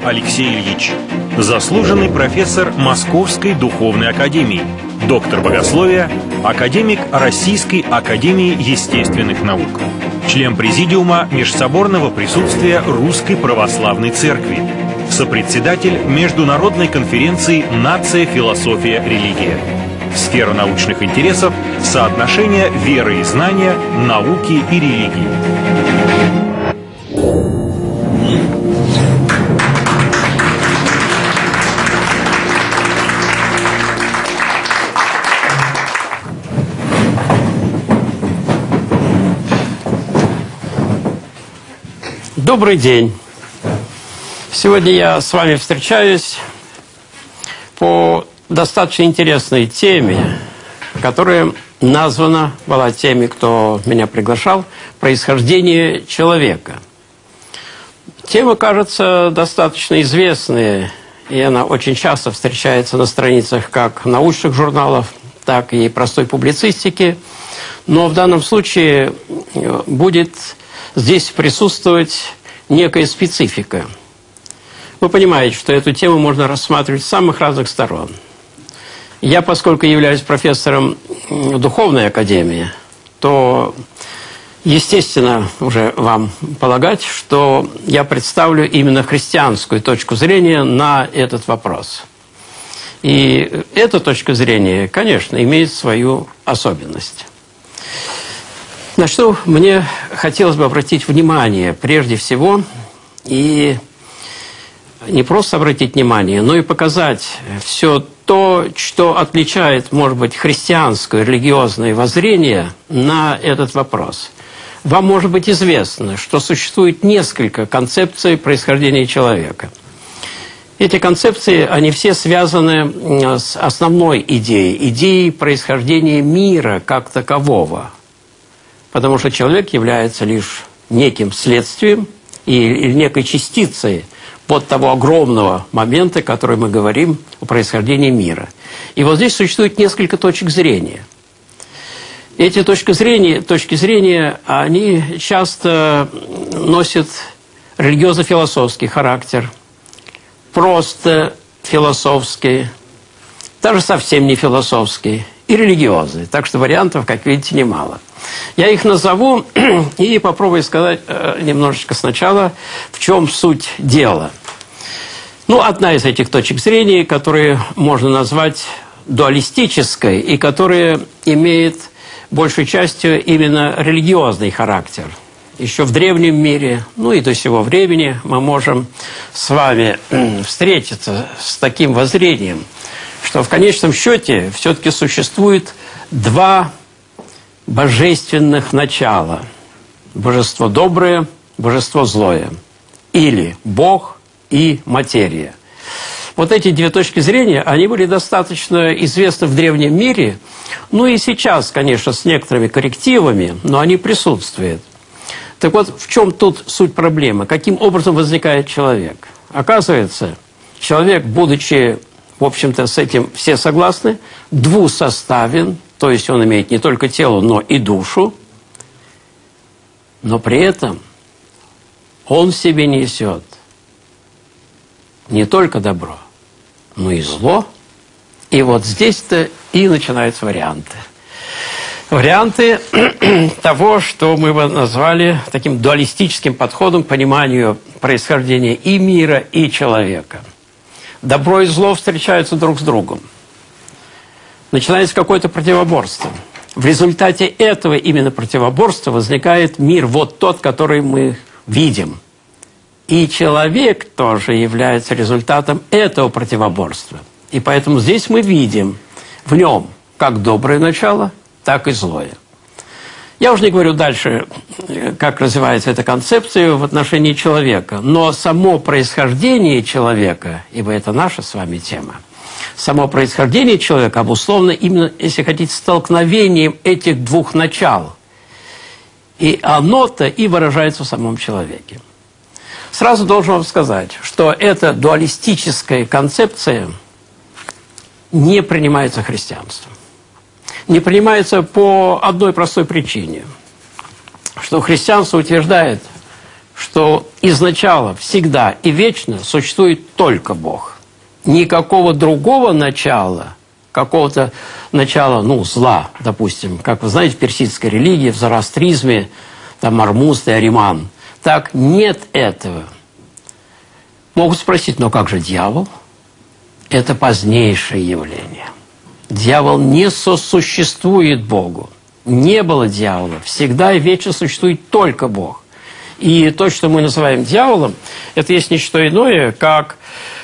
Алексей Ильич, заслуженный профессор Московской духовной академии, доктор богословия, академик Российской академии естественных наук, член президиума межсоборного присутствия Русской православной церкви, сопредседатель международной конференции «Нация, философия, религия». Сфера научных интересов – соотношение веры и знания, науки и религии. Добрый день! Сегодня я с вами встречаюсь по достаточно интересной теме, которая названа была теми, кто меня приглашал, «Происхождение человека». Тема, кажется, достаточно известная, и она очень часто встречается на страницах как научных журналов, так и простой публицистики. Но в данном случае будет здесь присутствовать некая специфика. Вы понимаете, что эту тему можно рассматривать с самых разных сторон. Я, поскольку являюсь профессором духовной академии, то, естественно, уже вам полагать, что я представлю именно христианскую точку зрения на этот вопрос. И эта точка зрения, конечно, имеет свою особенность. На что мне хотелось бы обратить внимание прежде всего, и не просто обратить внимание, но и показать все то, что отличает, может быть, христианское религиозное воззрение на этот вопрос. Вам может быть известно, что существует несколько концепций происхождения человека. Эти концепции, они все связаны с основной идеей происхождения мира как такового. Потому что человек является лишь неким следствием или некой частицей под того огромного момента, который мы говорим о происхождении мира. И вот здесь существует несколько точек зрения. Эти точки зрения, они часто носят религиозно-философский характер, просто философский, даже совсем не философский, и религиозный. Так что вариантов, как видите, немало. Я их назову и попробую сказать немножечко сначала, в чем суть дела. Ну, одна из этих точек зрения, которые можно назвать дуалистической, и которая имеет большей частью именно религиозный характер. Еще в древнем мире, ну и до сего времени мы можем с вами встретиться с таким воззрением, что в конечном счете все-таки существует два божественных начала. Божество доброе, божество злое. Или Бог и материя. Вот эти две точки зрения, они были достаточно известны в древнем мире. Ну и сейчас, конечно, с некоторыми коррективами, но они присутствуют. Так вот, в чем тут суть проблемы? Каким образом возникает человек? Оказывается, человек, будучи, в общем-то, с этим все согласны, двусоставен, то есть он имеет не только тело, но и душу, но при этом он в себе несет не только добро, но и зло. И вот здесь-то и начинаются варианты. Варианты того, что мы бы назвали таким дуалистическим подходом к пониманию происхождения и мира, и человека. Добро и зло встречаются друг с другом. Начинается какое-то противоборство. В результате этого именно противоборства возникает мир, вот тот, который мы видим. И человек тоже является результатом этого противоборства. И поэтому здесь мы видим в нем как доброе начало, так и злое. Я уже не говорю дальше, как развивается эта концепция в отношении человека, но само происхождение человека, ибо это наша с вами тема, само происхождение человека обусловлено именно, если хотите, столкновением этих двух начал. И оно-то и выражается в самом человеке. Сразу должен вам сказать, что эта дуалистическая концепция не принимается христианством. Не принимается по одной простой причине, что христианство утверждает, что изначально, всегда и вечно существует только Бог. Никакого другого начала, какого-то начала, зла, допустим, как вы знаете, в персидской религии, в зороастризме, там Ормузд и Ариман. Так нет этого. Могут спросить, но как же дьявол? Это позднейшее явление. Дьявол не сосуществует Богу. Не было дьявола. Всегда и вечно существует только Бог. И то, что мы называем дьяволом, это есть не что иное, как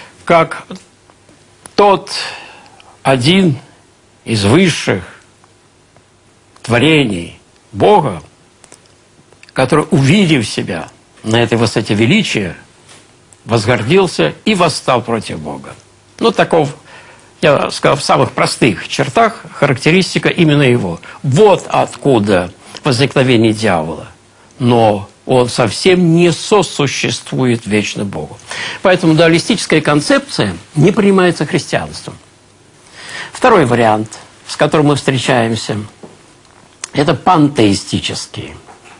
тот один из высших творений Бога, который, увидев себя на этой высоте величия, возгордился и восстал против Бога. Таков, я сказал, в самых простых чертах характеристика именно его. Вот откуда возникновение дьявола. Но он совсем не сосуществует вечно Богу. Поэтому дуалистическая концепция не принимается христианством. Второй вариант, с которым мы встречаемся, это пантеистический.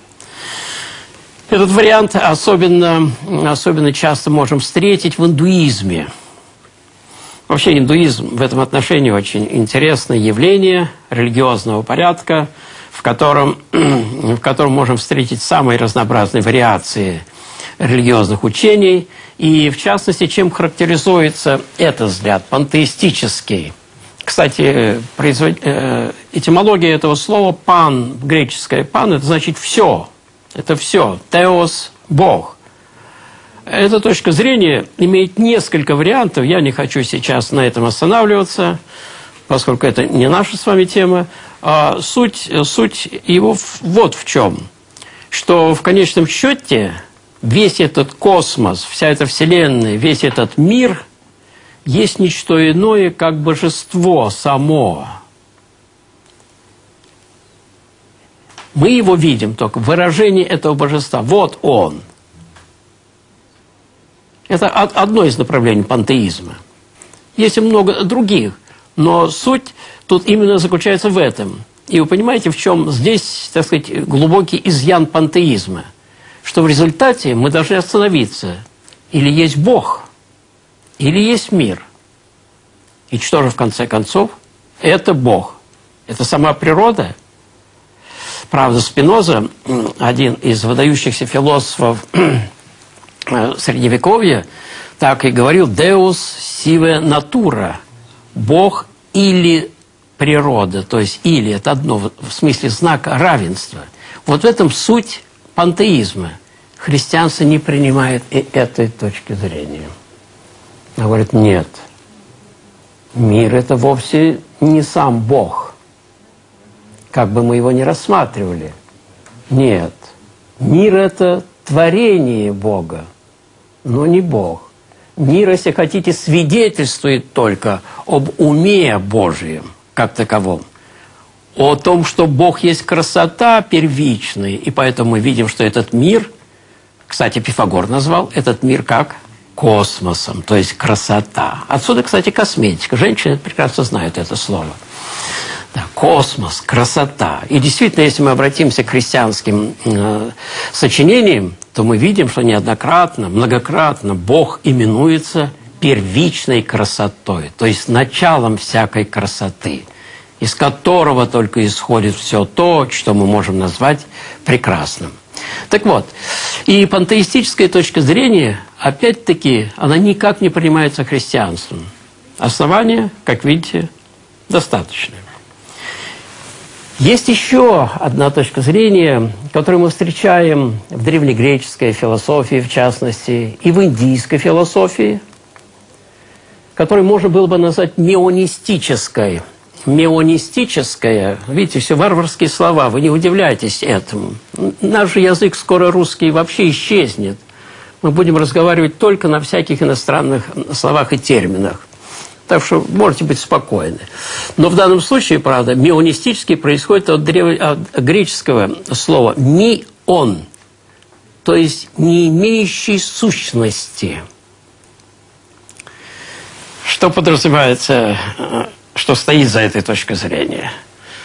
Этот вариант особенно часто можем встретить в индуизме. Вообще индуизм в этом отношении очень интересное явление религиозного порядка, в котором можем встретить самые разнообразные вариации религиозных учений. И, в частности, чем характеризуется этот взгляд, пантеистический. Кстати, этимология этого слова «пан», греческое «пан», это значит «все». Это все. Теос – Бог. Эта точка зрения имеет несколько вариантов. Я не хочу сейчас на этом останавливаться, поскольку это не наша с вами тема. А суть его вот в чем. Что в конечном счете весь этот космос, вся эта Вселенная, весь этот мир есть не что иное, как божество само. Мы его видим только в выражении этого божества. Вот он. Это одно из направлений пантеизма. Есть и много других, но суть тут именно заключается в этом. И вы понимаете, в чем здесь, так сказать, глубокий изъян пантеизма? Что в результате мы должны остановиться. Или есть Бог, или есть мир. И что же в конце концов? Это Бог. Это сама природа. Правда, Спиноза, один из выдающихся философов Средневековья, так и говорил «Deus sive natura» – «Бог или природа», то есть «или» – это одно, в смысле знака равенства. Вот в этом суть пантеизма. Христианство не принимает и этой точки зрения. А говорит, нет, мир – это вовсе не сам Бог. Как бы мы его ни рассматривали. Нет. Мир – это творение Бога, но не Бог. Мир, если хотите, свидетельствует только об уме Божьем, как таковом. О том, что Бог есть красота первичная, и поэтому мы видим, что этот мир, кстати, Пифагор назвал этот мир как космосом, то есть красота. Отсюда, кстати, косметика. Женщины прекрасно знают это слово. Да, космос, красота. И действительно, если мы обратимся к христианским сочинениям, то мы видим, что неоднократно, многократно Бог именуется первичной красотой, то есть началом всякой красоты, из которого только исходит все то, что мы можем назвать прекрасным. Так вот, и пантеистическая точка зрения, опять-таки, она никак не принимается христианством. Основания, как видите, достаточно. Есть еще одна точка зрения, которую мы встречаем в древнегреческой философии, в частности, и в индийской философии, которую можно было бы назвать меонистической. Меонистическая, видите, все варварские слова, вы не удивляйтесь этому. Наш же язык скоро русский вообще исчезнет. Мы будем разговаривать только на всяких иностранных словах и терминах. Так что можете быть спокойны. Но в данном случае, правда, меонистический происходит от греческого слова «мион», то есть не имеющий сущности. Что подразумевается, что стоит за этой точкой зрения?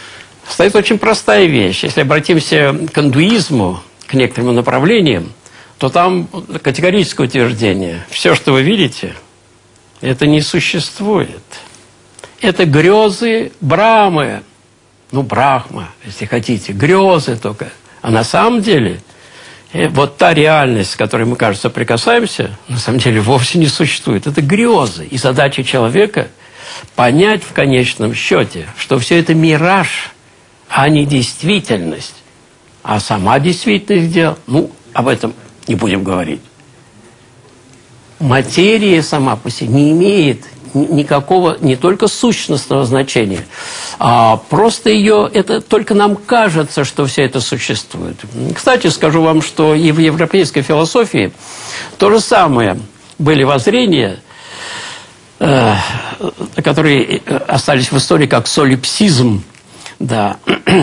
Стоит очень простая вещь. Если обратимся к индуизму, к некоторым направлениям, то там категорическое утверждение. Все, что вы видите, это не существует. Это грезы Брамы. Ну, Брахма, если хотите, грезы только. А на самом деле, вот та реальность, с которой мы, кажется, прикасаемся, на самом деле вовсе не существует. Это грезы. И задача человека понять в конечном счете, что все это мираж, а не действительность. А сама действительность дела, ну, об этом не будем говорить. Материя сама по себе не имеет никакого, не только сущностного значения, а просто ее, это только нам кажется, что все это существует. Кстати, скажу вам, что и в европейской философии то же самое были воззрения, которые остались в истории как солипсизм, да.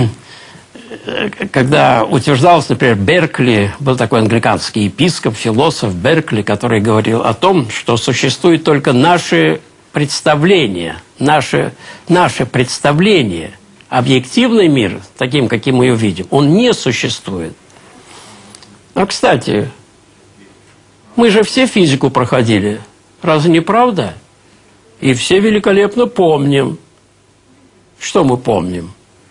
Когда утверждалось, например, Беркли, был такой англиканский епископ, философ Беркли, который говорил о том, что существует только наши представления, наше представление. Объективный мир, таким, каким мы его видим, он не существует. А, кстати, мы же все физику проходили. Разве не правда? И все великолепно помним. Что мы помним?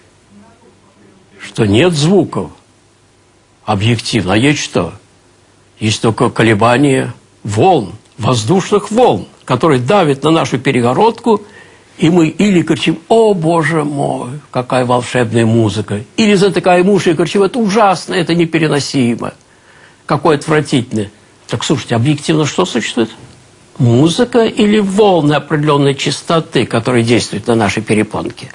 Что нет звуков объективно. А есть что? Есть только колебания волн, воздушных волн, которые давят на нашу перегородку, и мы или кричим: «О, Боже мой, какая волшебная музыка!» Или затыкаем уши и кричим: «Это ужасно, это непереносимо, какое отвратительное». Так, слушайте, объективно что существует? Музыка или волны определенной частоты, которые действуют на наши перепонки?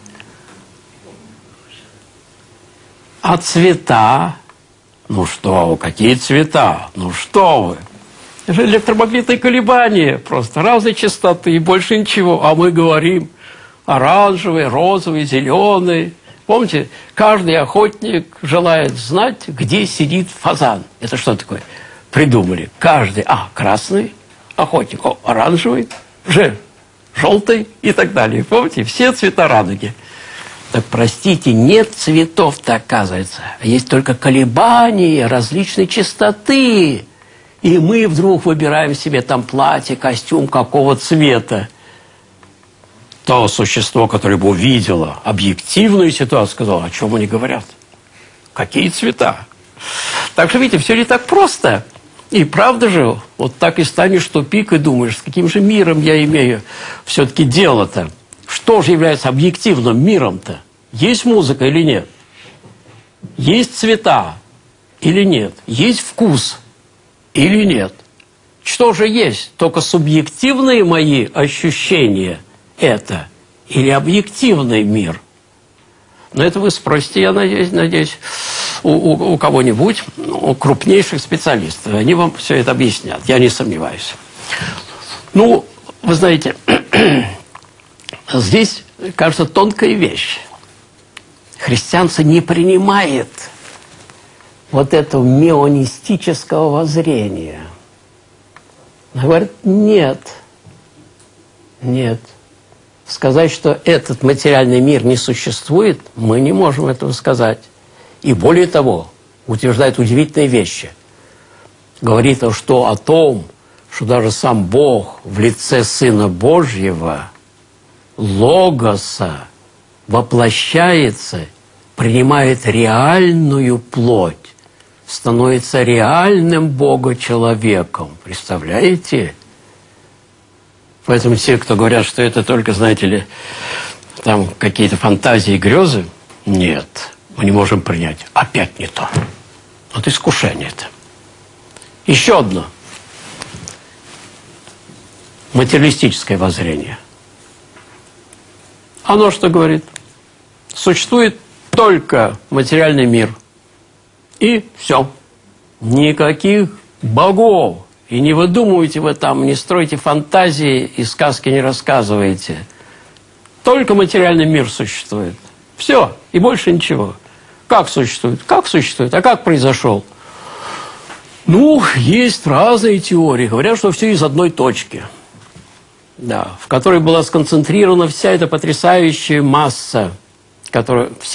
А цвета? Ну что вы, какие цвета? Ну что вы? Это же электромагнитные колебания, просто разной частоты и больше ничего. А мы говорим оранжевый, розовый, зеленый. Помните, каждый охотник желает знать, где сидит фазан. Это что такое? Придумали. Каждый, красный охотник, оранжевый, желтый и так далее. Помните, все цвета радуги. Так, простите, нет цветов-то, оказывается. Есть только колебания различной частоты. И мы вдруг выбираем себе там платье, костюм какого цвета. То существо, которое бы увидело объективную ситуацию, сказало: о чем они говорят? Какие цвета? Так что, видите, все не так просто. И правда же, вот так и станешь в тупик и думаешь, с каким же миром я имею все-таки дело-то? Что же является объективным миром-то? Есть музыка или нет? Есть цвета или нет? Есть вкус или нет? Что же есть? Только субъективные мои ощущения это или объективный мир? Но это вы спросите, я надеюсь, у кого-нибудь, у крупнейших специалистов. Они вам все это объяснят, я не сомневаюсь. Ну, вы знаете, здесь, кажется, тонкая вещь. Христианство не принимает вот этого меонистического воззрения. Она говорит: нет. Сказать, что этот материальный мир не существует, мы не можем этого сказать. И более того, утверждает удивительные вещи. Говорит, что о том, что даже сам Бог в лице Сына Божьего, Логоса, воплощается, принимает реальную плоть, становится реальным Бога-человеком. Представляете? Поэтому те, кто говорят, что это только, знаете ли, там какие-то фантазии и грезы, нет, мы не можем принять. Опять не то. Вот искушение-то. Еще одно. Материалистическое воззрение. Оно что говорит? Существует только материальный мир. И все. Никаких богов. И не выдумывайте вы там, не стройте фантазии и сказки не рассказывайте. Только материальный мир существует. Все. И больше ничего. Как существует? Как существует? А как произошел? Ну, есть разные теории. Говорят, что все из одной точки. Да, в которой была сконцентрирована вся эта потрясающая масса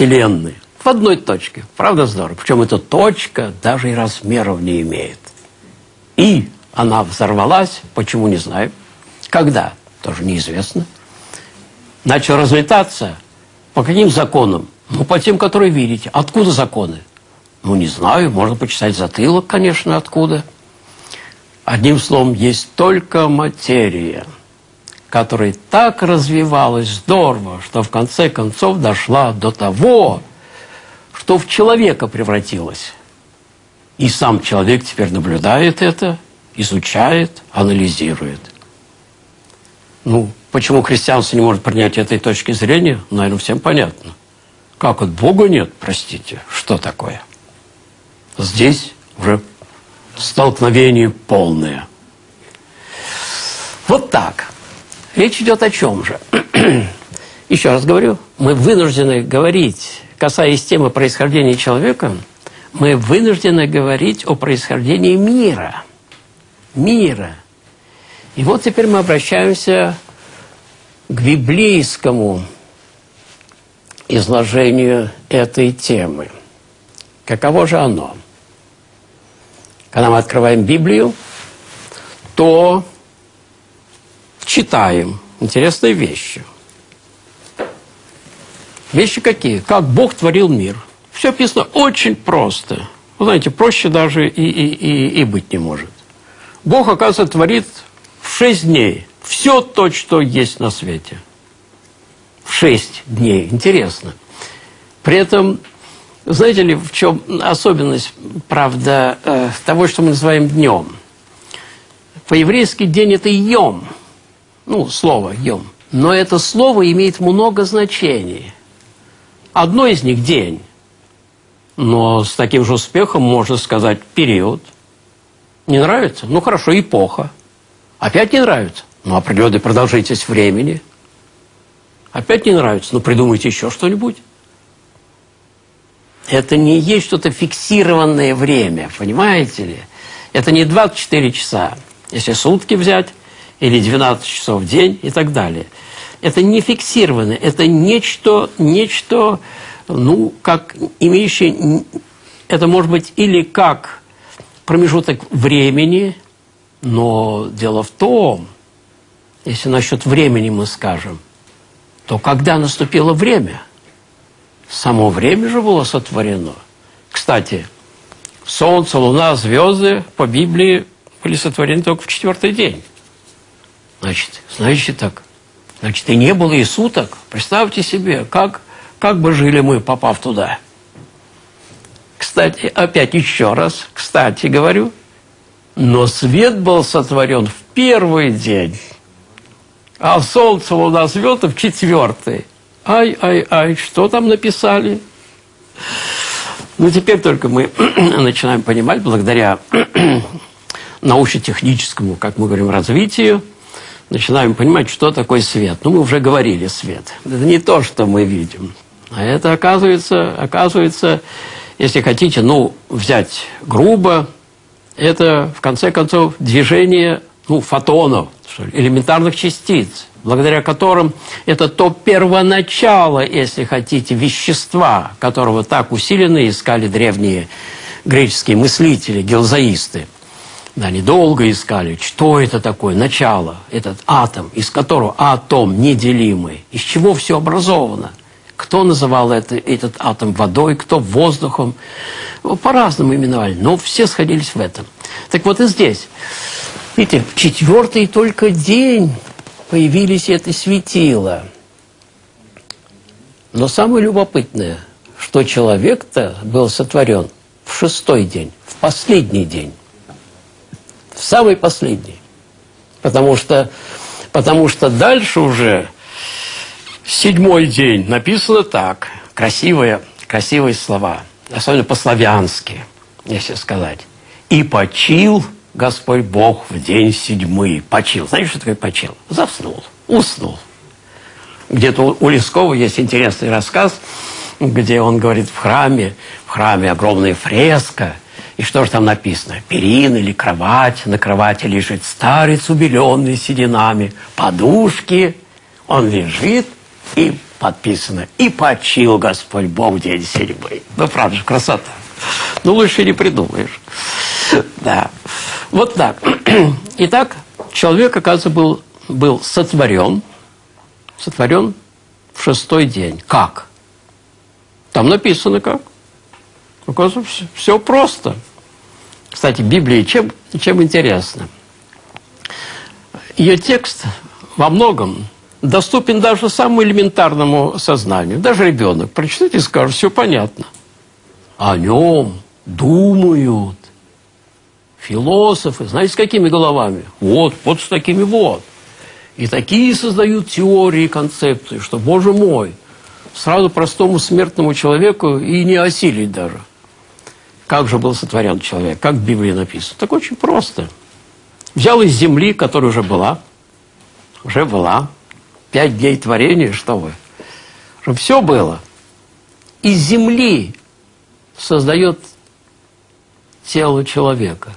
Вселенной. В одной точке. Правда здорово? Причем эта точка даже и размеров не имеет. И она взорвалась, почему, не знаю. Когда, тоже неизвестно. Начал разлетаться. По каким законам? Ну, по тем, которые видите. Откуда законы? Ну, не знаю, можно почесать затылок, конечно, откуда. Одним словом, есть только материя, которая так развивалась здорово, что в конце концов дошла до того, что в человека превратилась. И сам человек теперь наблюдает это, изучает, анализирует. Ну, почему христианство не может принять этой точки зрения, наверное, всем понятно. Как от Бога нет, простите, что такое? Здесь уже столкновение полное. Вот так. Речь идет о чем же? Еще раз говорю, мы вынуждены говорить, касаясь темы происхождения человека, мы вынуждены говорить о происхождении мира. Мира. И вот теперь мы обращаемся к библейскому изложению этой темы. Каково же оно? Когда мы открываем Библию, то читаем интересные вещи. Вещи какие? Как Бог творил мир. Все описано очень просто. Вы знаете, проще даже и быть не может. Бог, оказывается, творит в 6 дней все то, что есть на свете. В 6 дней. Интересно. При этом, знаете ли, в чем особенность, правда, того, что мы называем днем? По-еврейски день – это йом. Ну, слово йом. Но это слово имеет много значений. Одно из них – день. Но с таким же успехом можно сказать период. Не нравится? Ну, хорошо, эпоха. Опять не нравится? Ну, определенная продолжительность времени. Опять не нравится? Ну, придумайте еще что-нибудь. Это не есть что-то фиксированное время, понимаете ли? Это не 24 часа, если сутки взять, или 12 часов в день и так далее. Это не фиксированное, это нечто, ну, как имеющее, это может быть или как промежуток времени, но дело в том, если насчет времени мы скажем, то когда наступило время, само время же было сотворено. Кстати, Солнце, Луна, звезды по Библии были сотворены только в 4-й день. Значит так. Значит, и не было и суток. Представьте себе, как бы жили мы, попав туда. Кстати, опять еще раз, кстати говорю, но свет был сотворен в 1-й день, а Солнце, Луна, звезды в 4-й. Ай, что там написали? Ну, теперь только мы начинаем понимать, благодаря научно-техническому, как мы говорим, развитию, начинаем понимать, что такое свет. Ну, мы уже говорили свет. Это не то, что мы видим. А это, оказывается, если хотите, ну, взять грубо, это, в конце концов, движение, ну, фотонов, элементарных частиц, благодаря которым это то первоначало, если хотите, вещества, которого так усиленно искали древние греческие мыслители, гелзаисты. Да, они долго искали, что это такое, начало, этот атом, из которого атом неделимый, из чего все образовано. Кто называл этот атом водой, кто воздухом, по-разному именовали, но все сходились в этом. Так вот и здесь. Видите, в 4-й только день появились это светило. Но самое любопытное, что человек-то был сотворен в 6-й день, в последний день. В самый последний. Потому что дальше уже 7-й день написано так. Красивые слова. Особенно по-славянски, если сказать. «И почил Господь Бог в день 7-й». Почил. Знаете, что такое почил? Заснул, уснул. Где-то у Лескова есть интересный рассказ, где он говорит, в храме огромная фреска. И что же там написано? Перина или кровать. На кровати лежит старец, убеленный сединами. Подушки. Он лежит, и подписано. «И почил Господь Бог в день 7-й». Ну, правда же, красота. Ну, лучше не придумаешь. Да. Вот так. Итак, человек, оказывается, был сотворен в 6-й день. Как? Там написано как. Оказывается, все просто. Кстати, Библия чем интересна? Ее текст во многом доступен даже самому элементарному сознанию. Даже ребенок прочитает и скажет, все понятно. О нем думают философы, знаете, с какими головами? Вот с такими вот. И такие создают теории и концепции, что, боже мой, сразу простому смертному человеку и не осилить даже. Как же был сотворен человек? Как в Библии написано? Так очень просто. Взял из земли, которая уже была. 5 дней творения, что вы? Чтобы все было. Из земли создает тело человека.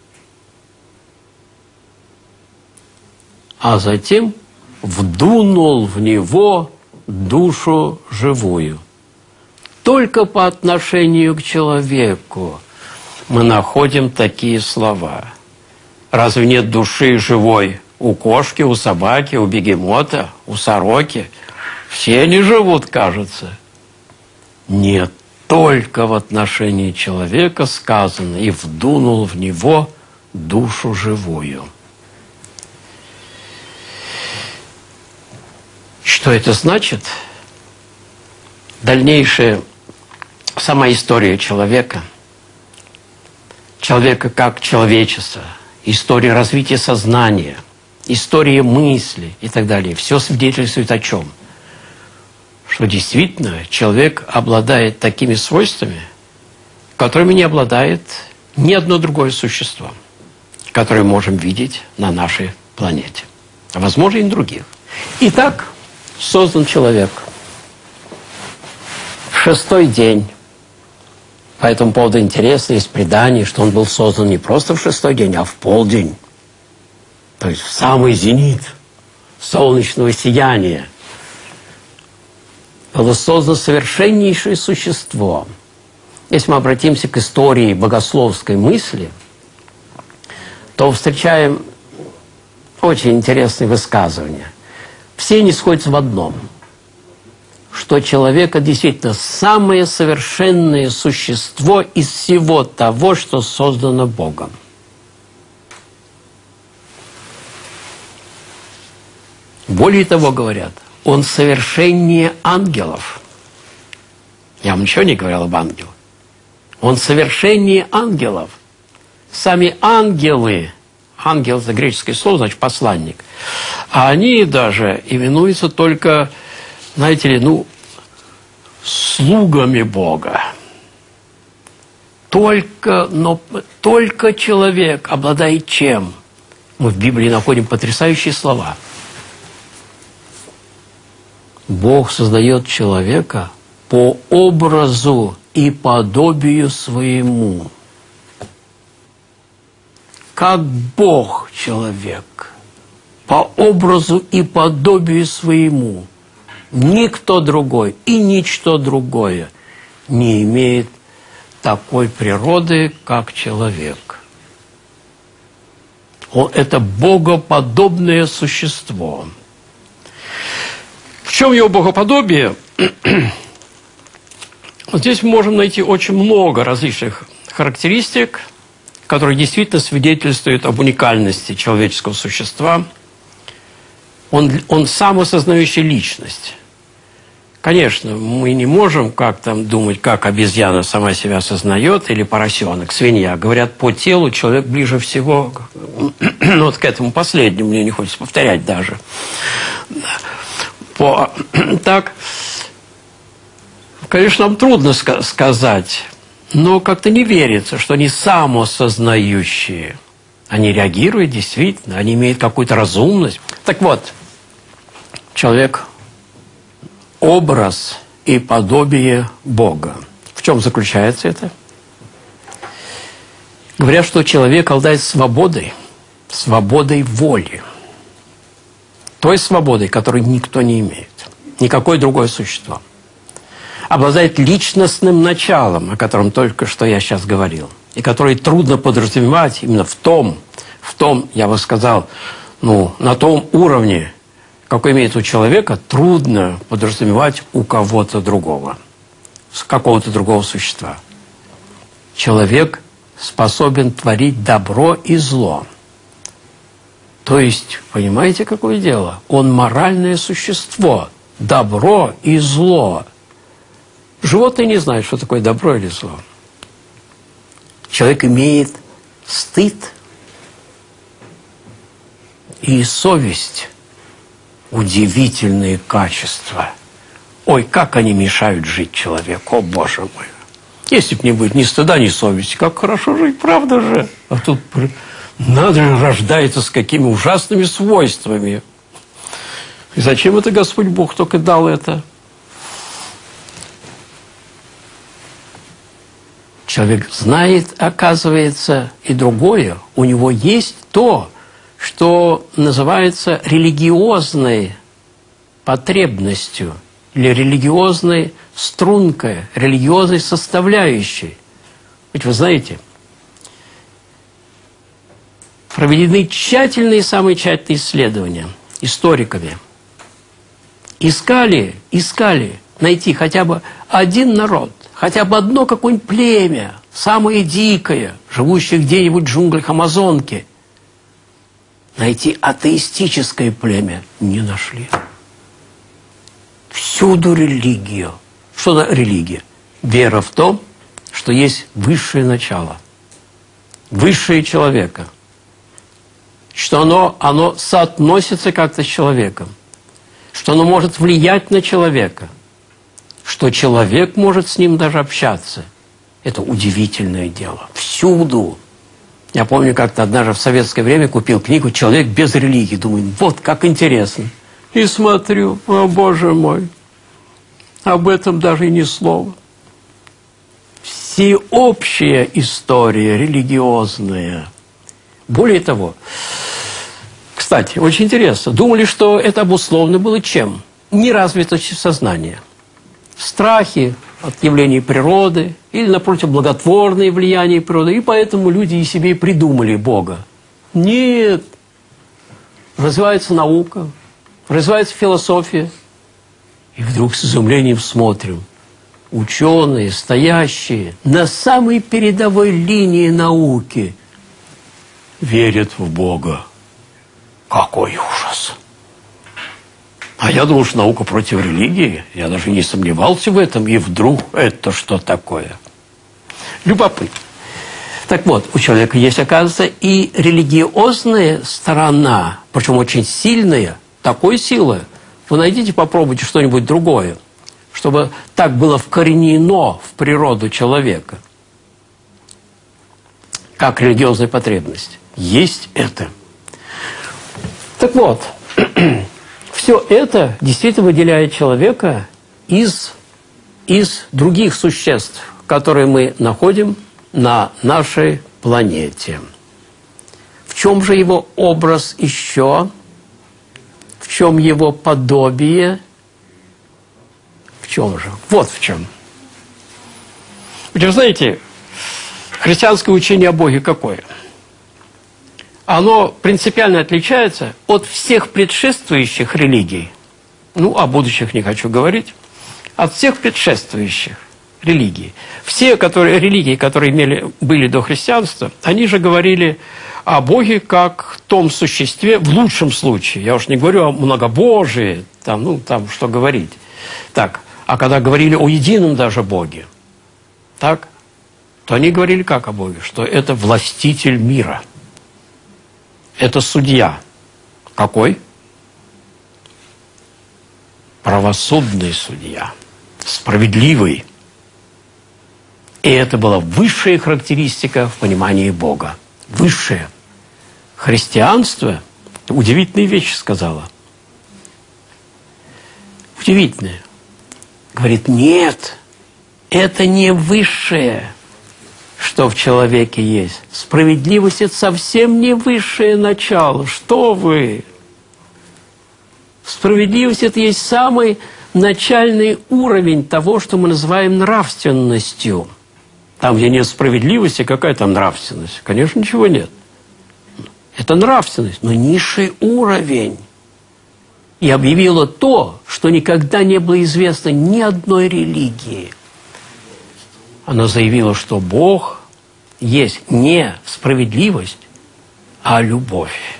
А затем вдунул в него душу живую. Только по отношению к человеку мы находим такие слова. Разве нет души живой у кошки, у собаки, у бегемота, у сороки? Все они живут, кажется. Нет, только в отношении человека сказано, и вдунул в него душу живую. Что это значит? Дальнейшая сама история человека как человечества, история развития сознания, история мысли и так далее, все свидетельствует о чем? Что действительно человек обладает такими свойствами, которыми не обладает ни одно другое существо, которое мы можем видеть на нашей планете, а возможно и на других. Итак, создан человек в 6-й день. По этому поводу интересно, есть предание, что он был создан не просто в 6-й день, а в полдень. То есть в самый зенит солнечного сияния. Было создано совершеннейшее существо. Если мы обратимся к истории богословской мысли, то встречаем очень интересные высказывания. Все они сходятся в одном, что человек действительно самое совершенное существо из всего того, что создано Богом. Более того, говорят, он совершеннее ангелов. Я вам ничего не говорил об ангелах. Он совершеннее ангелов. Сами ангелы, ангел – это греческое слово, значит посланник, а они даже именуются только, знаете ли, слугами Бога. Только человек обладает чем? Мы в Библии находим потрясающие слова. Бог создает человека по образу и подобию своему. Как Бог человек, по образу и подобию своему. Никто другой и ничто другое не имеет такой природы, как человек. Это богоподобное существо. В чем его богоподобие? Вот здесь мы можем найти очень много различных характеристик, которые действительно свидетельствуют об уникальности человеческого существа. Он самосознающая личность. Конечно, мы не можем думать, как обезьяна сама себя осознает, или поросенок, свинья. Говорят, по телу человек ближе всего вот к этому последнему, мне не хочется повторять даже. Так, конечно, нам трудно сказать, но как-то не верится, что они самосознающие. Они реагируют действительно, они имеют какую-то разумность. Так вот, человек – образ и подобие Бога. В чем заключается это? Говорят, что человек обладает свободой воли. Той свободой, которой никто не имеет. Никакое другое существо. Обладает личностным началом, о котором только что я сейчас говорил. и которые трудно подразумевать именно в том, я бы сказал, на том уровне, какой имеет у человека, трудно подразумевать у кого-то другого, с какого-то другого существа. Человек способен творить добро и зло. То есть, понимаете, какое дело? Он моральное существо. Добро и зло. Животные не знают, что такое добро или зло. Человек имеет стыд и совесть. Удивительные качества. Ой, как они мешают жить человеку, о Боже мой. Если бы не будет ни стыда, ни совести, как хорошо жить, правда же? А тут надо же, рождается с какими ужасными свойствами. И зачем это Господь Бог только дал это? Человек знает, оказывается, и другое. У него есть то, что называется религиозной потребностью или религиозной стрункой, религиозной составляющей. Ведь вы знаете, проведены самые тщательные исследования историками. Искали найти хотя бы один народ, хотя бы одно какое-нибудь племя, самое дикое, живущее где-нибудь в джунглях Амазонки. Найти атеистическое племя не нашли. Всюду религия. Что за религия? Вера в то, что есть высшее начало, высшее человека, что оно соотносится как-то с человеком, что оно может влиять на человека, что человек может с ним даже общаться. Это удивительное дело. Всюду. Я помню, как-то однажды в советское время купил книгу «Человек без религии». Думаю, вот как интересно. И смотрю, о Боже мой, об этом даже и ни слова. Всеобщая история религиозная. Более того, кстати, очень интересно, думали, что это обусловлено было чем? Неразвитостью сознания. Страхи от явлений природы или, напротив, благотворные влияния природы. И поэтому люди и себе придумали Бога. Нет. Развивается наука, развивается философия. И вдруг с изумлением смотрим. Ученые, стоящие на самой передовой линии науки, верят в Бога. Какой ужас! А я думал, что наука против религии. Я даже не сомневался в этом. И вдруг это что такое? Любопытно. Так вот, у человека есть, оказывается, и религиозная сторона, причем очень сильная, такой силы. Вы найдите, попробуйте что-нибудь другое, чтобы так было вкоренено в природу человека, как религиозная потребность. Есть это. Так вот, все это действительно выделяет человека из других существ, которые мы находим на нашей планете. В чем же его образ еще? В чем его подобие? В чем же? Вот в чем. Вы знаете, христианское учение о Боге какое? Оно принципиально отличается от всех предшествующих религий. О будущих не хочу говорить. От всех предшествующих религий. Все религии, которые были до христианства, они же говорили о Боге как том существе, в лучшем случае. Я уж не говорю о многобожии, там что говорить. Так, а когда говорили о едином даже Боге, так, то они говорили как о Боге? Что это властитель мира. Это судья. Какой? Правосудный судья. Справедливый. И это была высшая характеристика в понимании Бога. Высшее. Христианство удивительные вещи сказала. Удивительные. Говорит, нет, это не высшее, что в человеке есть. Справедливость – это совсем не высшее начало. Что вы? Справедливость – это есть самый начальный уровень того, что мы называем нравственностью. Там, где нет справедливости, какая там нравственность? Конечно, ничего нет. Это нравственность, но низший уровень. И объявила то, что никогда не было известно ни одной религии. Она заявила, что Бог есть не справедливость, а любовь.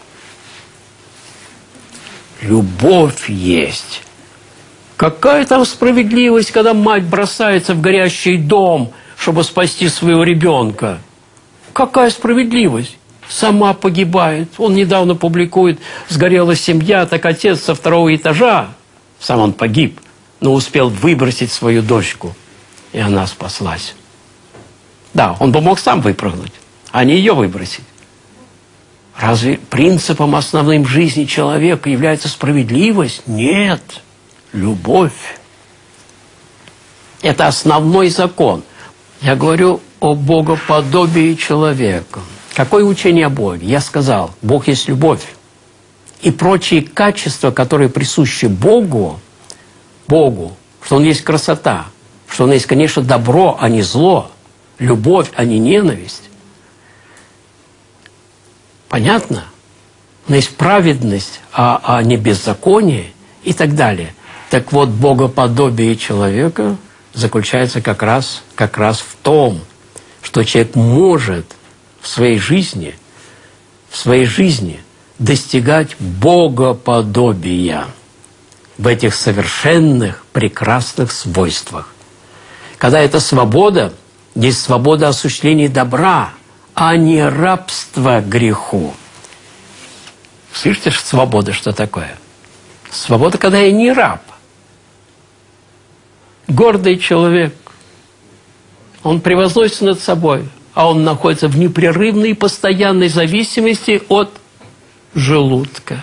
Любовь есть. Какая там справедливость, когда мать бросается в горящий дом, чтобы спасти своего ребенка? Какая справедливость? Сама погибает. Он недавно публикует: сгорела семья, так отец со 2-го этажа, сам он погиб, но успел выбросить свою дочку, и она спаслась. Да, он бы мог сам выпрыгнуть, а не ее выбросить. Разве принципом основным жизни человека является справедливость? Нет. Любовь. Это основной закон. Я говорю о богоподобии человека. Какое учение о Боге? Я сказал, Бог есть любовь. И прочие качества, которые присущи Богу, что Он есть красота, что Он есть, конечно, добро, а не зло, любовь, а не ненависть. Понятно? Но есть праведность, а не беззаконие и так далее. Так вот, богоподобие человека заключается как раз в том, что человек может в своей жизни достигать богоподобия в этих совершенных, прекрасных свойствах. Когда это свобода, есть свобода осуществления добра, а не рабство греху. Слышите, свобода что такое? Свобода, когда я не раб. Гордый человек, он превозносится над собой, а он находится в непрерывной и постоянной зависимости от желудка.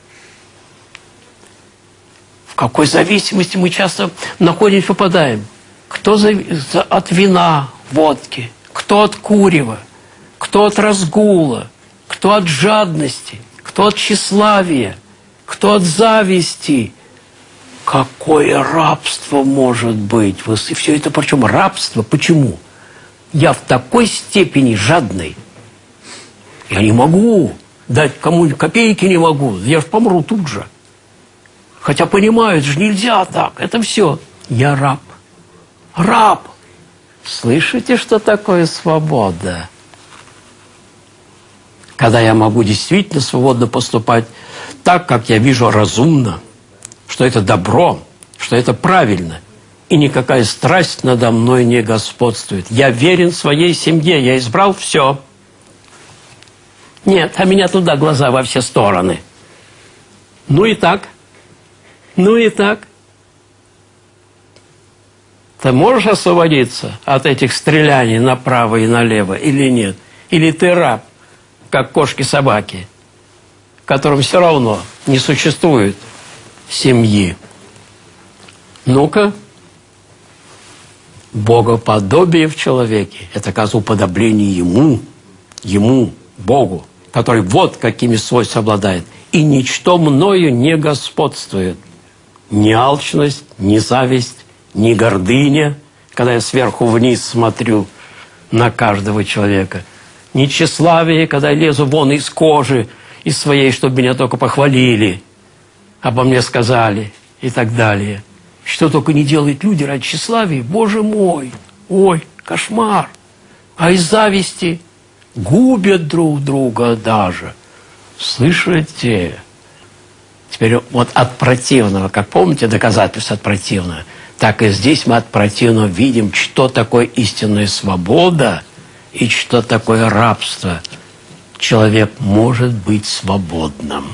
В какой зависимости мы часто находимся, попадаем? Кто от вина, водки, кто от курева, кто от разгула, кто от жадности, кто от тщеславия, кто от зависти. Какое рабство может быть? И все это причем рабство? Почему? Я в такой степени жадный. Я не могу дать кому-нибудь копейки, не могу. Я же помру тут же. Хотя понимаю, это же нельзя так. Это все. Я раб. Раб. Слышите, что такое свобода? Когда я могу действительно свободно поступать так, как я вижу разумно, что это добро, что это правильно, и никакая страсть надо мной не господствует. Я верен своей семье, я избрал все. Нет, а меня туда глаза во все стороны. Ну и так. Ну и так. Ты можешь освободиться от этих стреляний направо и налево или нет? Или ты раб, как кошки-собаки, которым все равно не существует семьи? Ну-ка. Богоподобие в человеке – это, оказывается, уподобление Ему, Богу, который вот какими свойствами обладает. И ничто мною не господствует. Ни алчность, ни зависть, ни гордыня, когда я сверху вниз смотрю на каждого человека. Ни тщеславие, когда я лезу вон из кожи, из своей, чтобы меня только похвалили, обо мне сказали и так далее. Что только не делают люди ради тщеславия, Боже мой, ой, кошмар. А из зависти губят друг друга даже. Слышите? Теперь вот от противного, как помните, доказательство от противного, так и здесь мы от противного видим, что такое истинная свобода и что такое рабство. Человек может быть свободным.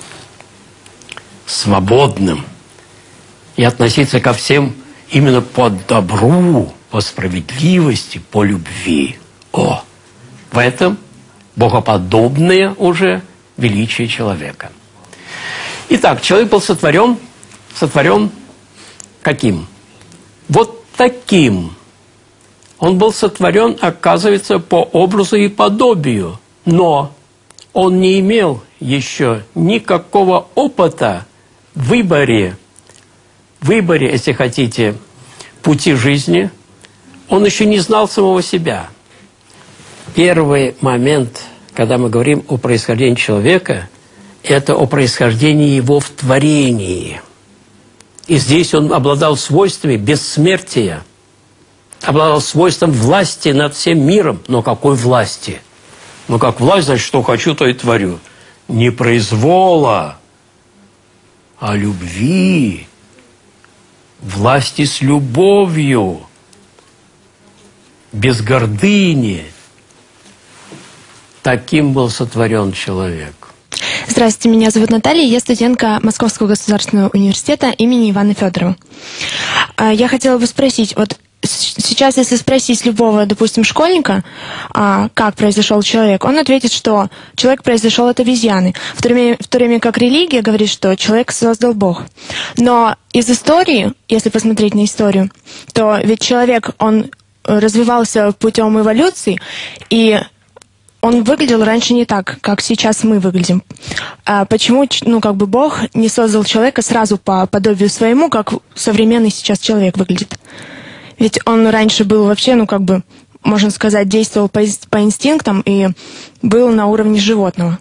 Свободным. И относиться ко всем именно по добру, по справедливости, по любви. О, в этом богоподобное уже величие человека. Итак, человек был сотворен каким? Вот таким. Он был сотворен, оказывается, по образу и подобию, но он не имел еще никакого опыта в выборе, если хотите, пути жизни. Он еще не знал самого себя. Первый момент, когда мы говорим о происхождении человека, это о происхождении его в творении. И здесь он обладал свойствами бессмертия, обладал свойством власти над всем миром. Но какой власти? Ну, как власть, значит, что хочу, то и творю. Не произвола, а любви. Власти с любовью, без гордыни. Таким был сотворен человек. Здравствуйте, меня зовут Наталья, я студентка Московского государственного университета имени Ивана Федорова. Я хотела бы спросить, вот сейчас, если спросить любого, допустим, школьника, как произошел человек, он ответит, что человек произошел от обезьяны, в то время как религия говорит, что человек создал Бог. Но из истории, если посмотреть на историю, то ведь человек, он развивался путем эволюции, и он выглядел раньше не так, как сейчас мы выглядим. Почему, Бог не создал человека сразу по подобию своему, как современный сейчас человек выглядит? Ведь он раньше был вообще, можно сказать, действовал по инстинктам и был на уровне животного.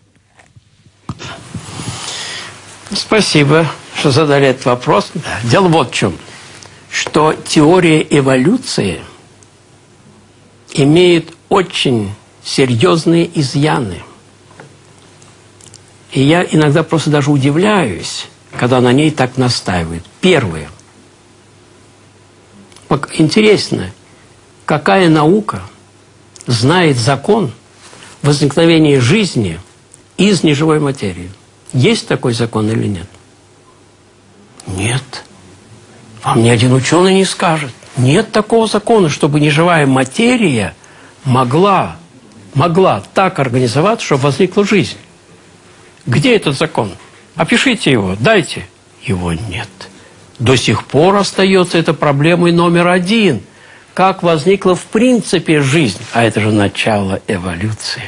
Спасибо, что задали этот вопрос. Дело вот в чем, что теория эволюции имеет очень серьезные изъяны. И я иногда просто даже удивляюсь, когда на ней так настаивают. Первое. Интересно, какая наука знает закон возникновения жизни из неживой материи? Есть такой закон или нет? Нет. Вам ни один ученый не скажет. Нет такого закона, чтобы неживая материя могла так организоваться, чтобы возникла жизнь. Где этот закон? Опишите его, дайте. Его нет. До сих пор остается это проблемой номер один. Как возникла в принципе жизнь? А это же начало эволюции.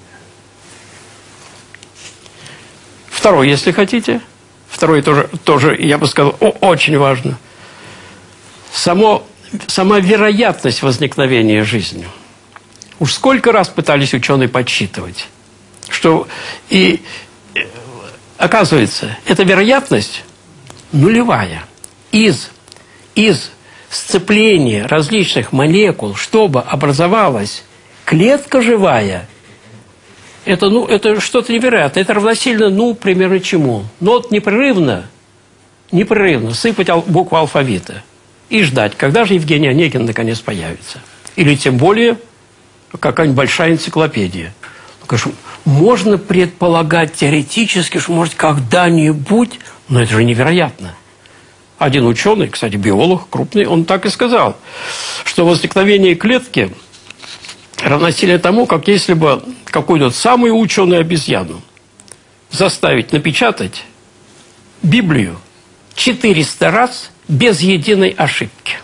Второй, если хотите. Второй тоже, я бы сказал, очень важно. Сама вероятность возникновения жизни. Уж сколько раз пытались ученые подсчитывать, что и оказывается, эта вероятность нулевая. Из сцепления различных молекул, чтобы образовалась клетка живая, это что-то невероятное. Это равносильно, примерно чему? Вот непрерывно сыпать буквы алфавита и ждать, когда же Евгений Онегин наконец появится. Или тем более какая-нибудь большая энциклопедия. Конечно, можно предполагать теоретически, что, может, когда-нибудь, но это же невероятно. Один ученый, кстати, биолог крупный, он так и сказал, что возникновение клетки равносильно тому, как если бы какую-то самую ученую обезьяну заставить напечатать Библию 400 раз без единой ошибки.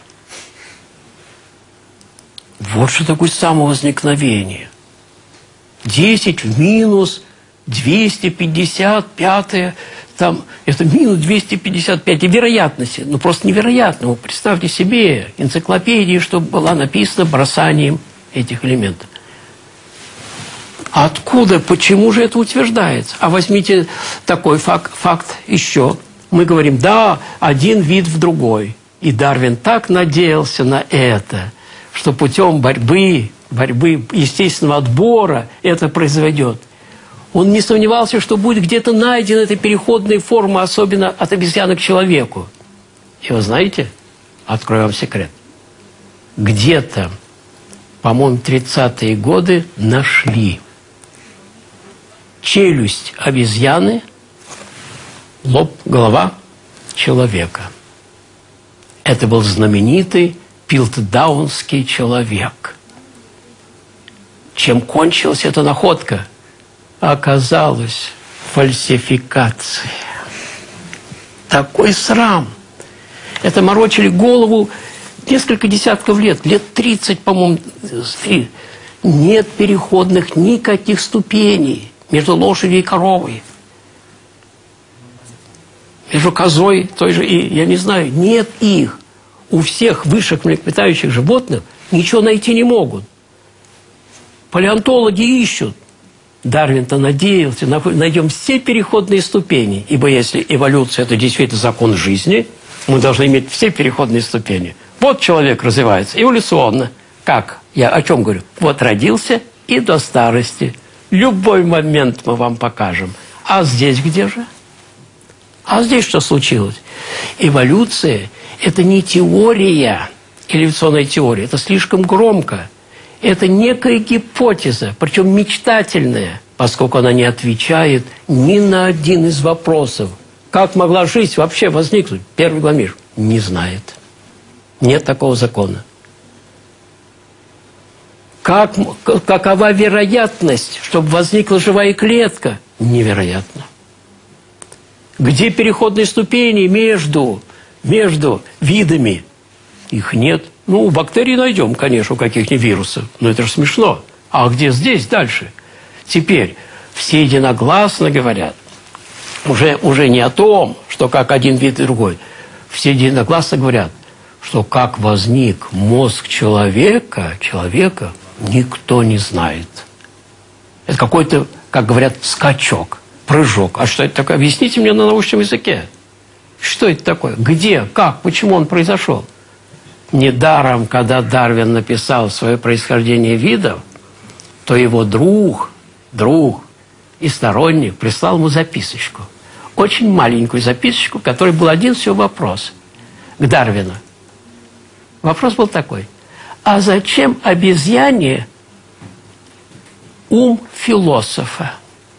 Вот что такое самовозникновение. 10 в минус 255, это минус 255. И вероятности, просто невероятно. Вы представьте себе энциклопедию, чтобы была написана бросанием этих элементов. Откуда, почему же это утверждается? А возьмите такой факт еще. Мы говорим, да, один вид в другой. И Дарвин так надеялся на это, что путем борьбы, естественного отбора это произойдет. Он не сомневался, что будет где-то найдена эта переходная форма, особенно от обезьяны к человеку. И вы знаете, открою вам секрет, где-то, по-моему, 30-е годы нашли челюсть обезьяны, лоб, голова человека. Это был знаменитый пилтдаунский человек. Чем кончилась эта находка? Оказалась фальсификация. Такой срам. Это морочили голову несколько десятков лет 30, по-моему, нет переходных никаких ступеней между лошадью и коровой. Между козой, той же, и я не знаю, нет их. У всех высших млекопитающих животных ничего найти не могут. Палеонтологи ищут. Дарвин-то надеялся, найдем все переходные ступени. Ибо если эволюция – это действительно закон жизни, мы должны иметь все переходные ступени. Вот человек развивается эволюционно. Как? Я о чем говорю? Вот родился и до старости. Любой момент мы вам покажем. А здесь где же? А здесь что случилось? Эволюция – это не теория, эволюционная теория. Это слишком громко. Это некая гипотеза, причем мечтательная, поскольку она не отвечает ни на один из вопросов. Как могла жизнь вообще возникнуть? Первый Гламиш не знает. Нет такого закона. Какова вероятность, чтобы возникла живая клетка? Невероятно. Где переходные ступени между видами? Их нет. Ну, у бактерий найдем, конечно, у каких-нибудь вирусов. Но это же смешно. А где здесь дальше? Теперь все единогласно говорят, уже не о том, что как один вид и другой. Все единогласно говорят, что как возник мозг человека, никто не знает. Это какой-то, как говорят, скачок, прыжок. А что это такое? Объясните мне на научном языке. Что это такое? Где? Как? Почему он произошел? Недаром, когда Дарвин написал свое происхождение видов, то его друг и сторонник прислал ему записочку. Очень маленькую записочку, в которой был один всего вопрос к Дарвину. Вопрос был такой. А зачем обезьяне ум философа?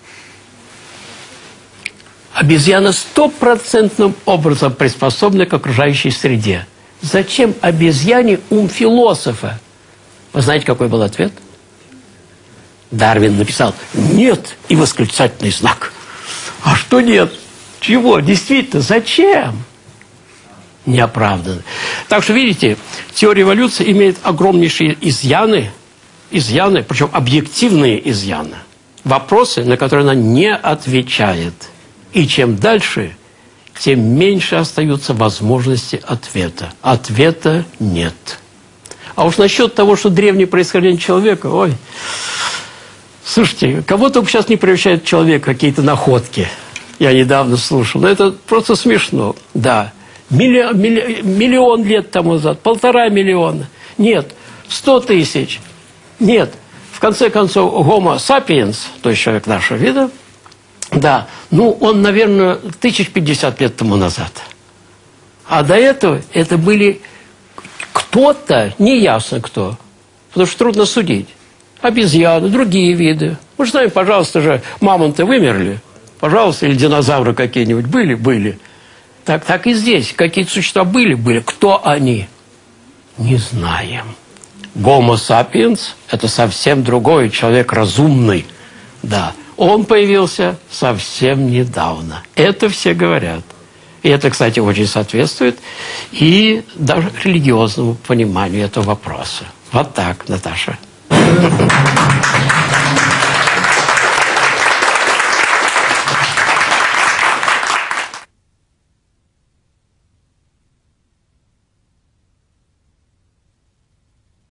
Обезьяна 100% образом приспособлена к окружающей среде. Зачем обезьяне ум философа? Вы знаете, какой был ответ? Дарвин написал «нет» и восклицательный знак. А что нет? Чего? Действительно, зачем? Неоправданно. Так что, видите, теория эволюции имеет огромнейшие изъяны, причем объективные изъяны. Вопросы, на которые она не отвечает. И чем дальше, тем меньше остаются возможности ответа. Ответа нет. А уж насчет того, что древнее происхождение человека, ой, слушайте, кого только сейчас не превращает человек какие-то находки. Я недавно слушал, но это просто смешно. Да, миллион лет тому назад, 1,5 миллиона. Нет, 100 тысяч. Нет, в конце концов, Homo sapiens, то есть человек нашего вида, да, ну, он, наверное, 1050 лет тому назад. А до этого это были кто-то, неясно кто, потому что трудно судить. Обезьяны, другие виды. Мы же знаем, пожалуйста, же мамонты вымерли. Пожалуйста, или динозавры какие-нибудь были. Так и здесь. Какие-то существа были. Кто они? Не знаем. Homo sapiens – это совсем другой человек, разумный. Да. Он появился совсем недавно. Это все говорят. И это, кстати, очень соответствует и даже религиозному пониманию этого вопроса. Вот так, Наташа.